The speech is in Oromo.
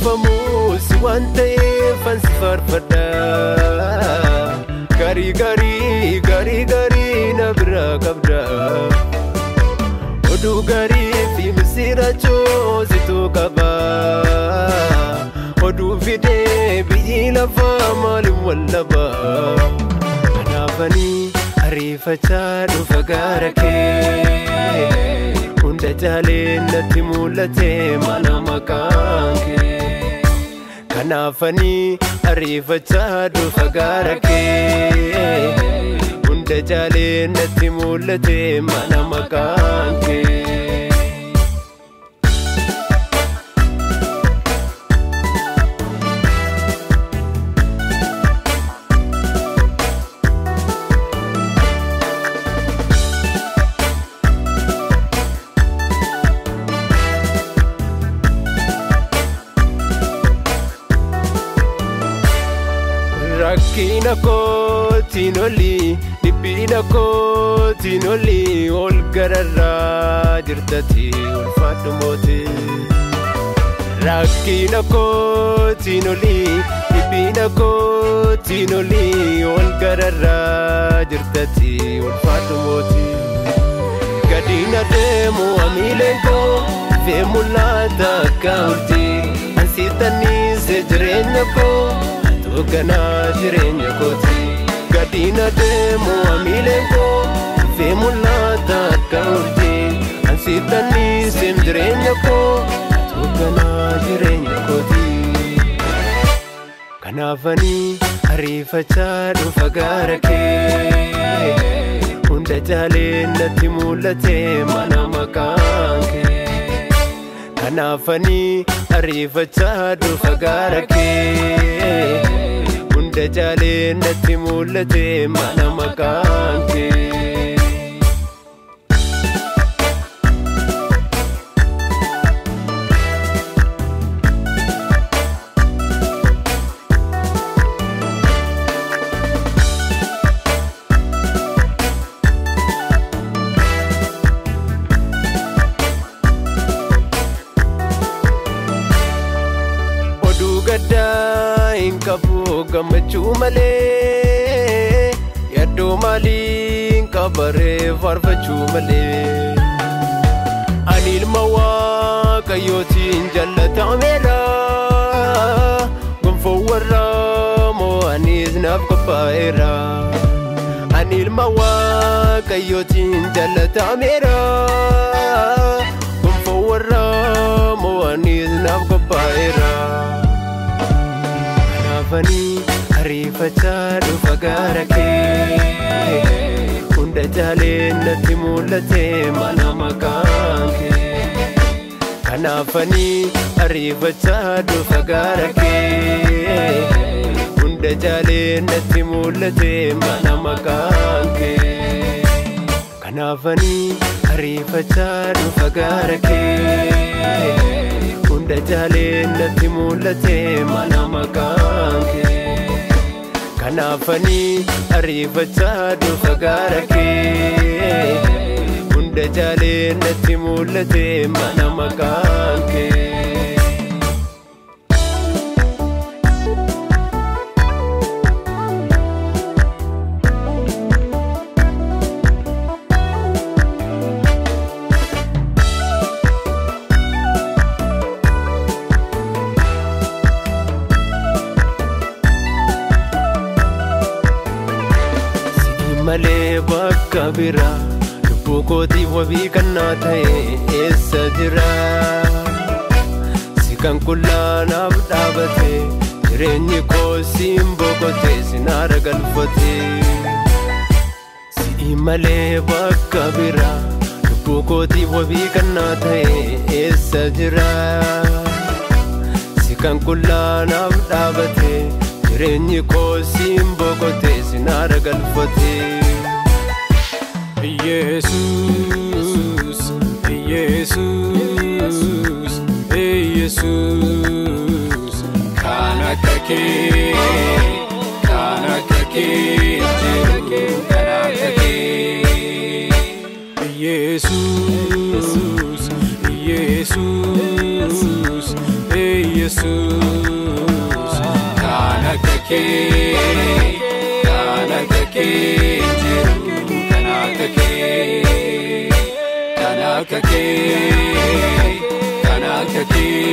فموس وانت فانس فرفدا غري غري غري غري نبرا قبدا ودو غري في مسيرة زيتو قبا ودو فيدي بيلا فمال واللبا أنا فني أريفة شادو فقاركي كنت جالين نتمولتي مانا مكانكي كنا فني أريفة شادو فقاركي كنت جالين نتمولتي مانا مكانكي Rakina ko tinoli, dibina ko tinoli, ol garara jirtati ol fatumoti. Rakina ko tinoli, dibina ko tinoli, ol garara jirtati ol fatumoti. Gadina demo amilenko, femulata kaurti, ansitani sejrenya ko. Ogana jirenya koti gadina demo amilenko femulata kaurti ansitani sem jirenya ko ogana jirenya koti kanafani arifa chadu fagarake unda jale natimulate mana makanke kanafani arifa chadu fagarake Dajale natimulate mana makanke Odu gada inkabu gamachu male yaddo malin kabare farfachu male anil mawa kayotin jallata mera gumfo warra mo anis naf kapaira anil mawa kayotin jallata mera gumfo warra mo anis naf kapaira Fani arifa chadu fagarake unda jale natimulate mana makanke kana fani arifa chadu fagarake unda jale natimulate mana makanke kana fani arifa chadu fagarake Dajale natimulate mana makanke kanafani arifa chadu fagarake Dajale natimulate mana makanke Male bakabira bukoti wabi kanna tae esajira sikan kullana abdabate jirenyi ko simbokote sinara galfate si male bakabira bukoti wabi kanna tae esajira sikan kullana abdabate jirenyi ko simbokote sinara galfate Jesus, Jesus, Jesus, kana kake, Jesus, Jesus, Yesus kana kake jiru kana kake